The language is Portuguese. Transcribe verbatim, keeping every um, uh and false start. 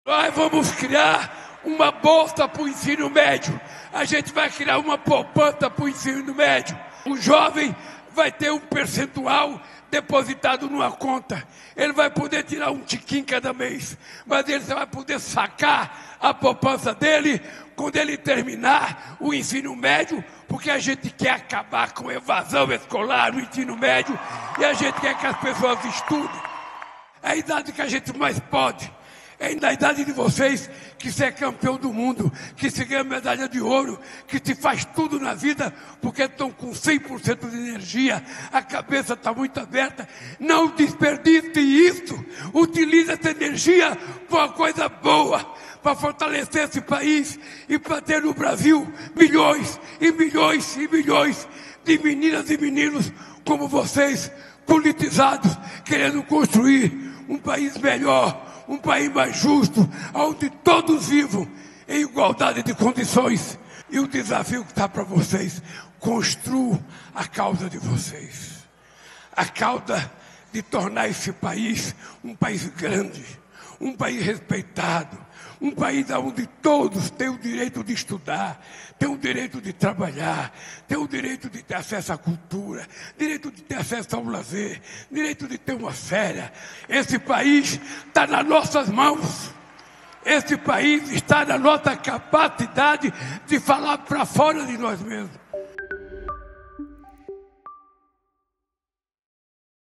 Nós vamos criar uma bolsa para o ensino médio. A gente vai criar uma poupança para o ensino médio. O jovem vai ter um percentual depositado numa conta. Ele vai poder tirar um tiquinho cada mês, mas ele só vai poder sacar a poupança dele quando ele terminar o ensino médio, porque a gente quer acabar com a evasão escolar no ensino médio e a gente quer que as pessoas estudem. É a idade que a gente mais pode. É na idade de vocês que se é campeão do mundo, que se ganha medalha de ouro, que se faz tudo na vida, porque estão com cem por cento de energia, a cabeça está muito aberta. Não desperdice isso, utilize essa energia para uma coisa boa, para fortalecer esse país e para ter no Brasil milhões e milhões e milhões de meninas e meninos como vocês, politizados, querendo construir um país melhor, um país mais justo, onde todos vivam em igualdade de condições. E o desafio que está para vocês, construam a causa de vocês. A causa de tornar esse país um país grande, um país respeitado, um país onde todos têm o direito de estudar, têm o direito de trabalhar, têm o direito de ter acesso à cultura, direito de ter acesso ao lazer, direito de ter uma férias. Esse país está nas nossas mãos. Esse país está na nossa capacidade de falar para fora de nós mesmos.